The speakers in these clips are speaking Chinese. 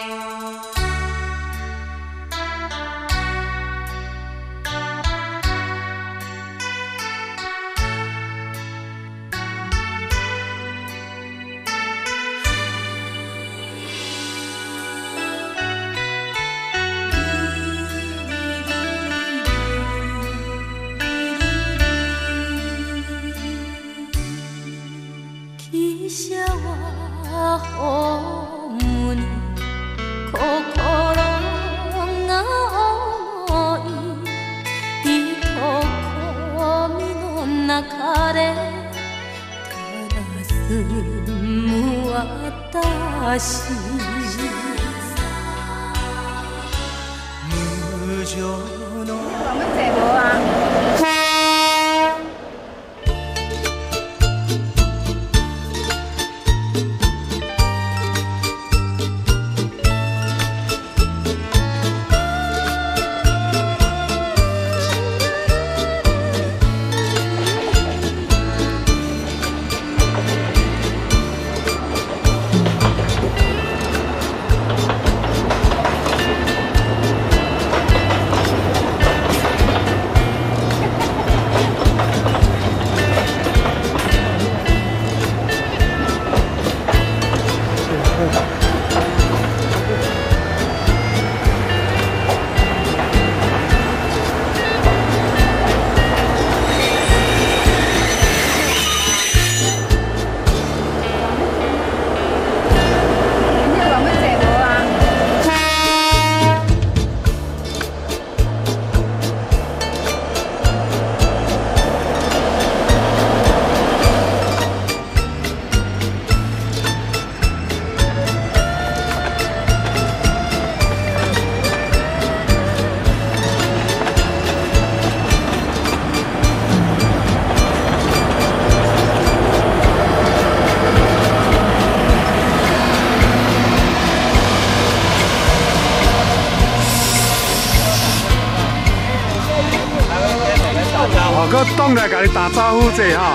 搁动来甲你打招呼者哈，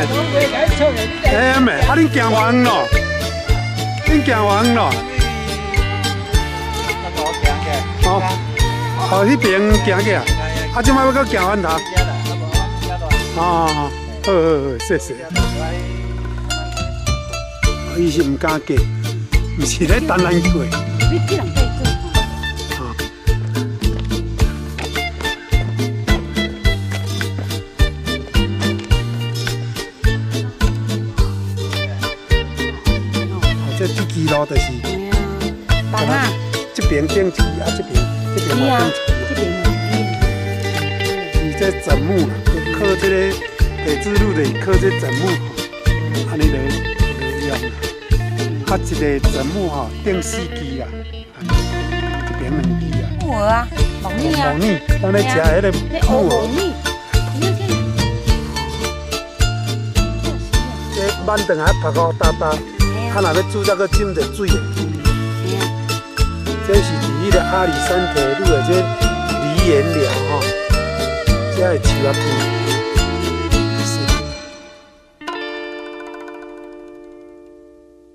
哎，妹，啊，恁行完咯？恁行完咯？哦，哦，迄边行去啊？啊，即摆要搁行完头？哦，好，谢谢。伊是唔敢过，唔是咧等咱过。这支旗路就是， 房啊， 这边顶旗啊，这边嘛顶旗。伊这枕木啦，靠这个地质路的靠这枕木吼，安尼来用啦。啊，一个枕木吼顶4支啦，一边2支啊。 木耳啊，毛腻啊。 毛腻，咱咧食迄个木耳。这板凳还拍好搭搭。啊，若要煮，则搁浸着水的。这是伫迄个阿里山铁路的这梨园寮吼，这个树啊边。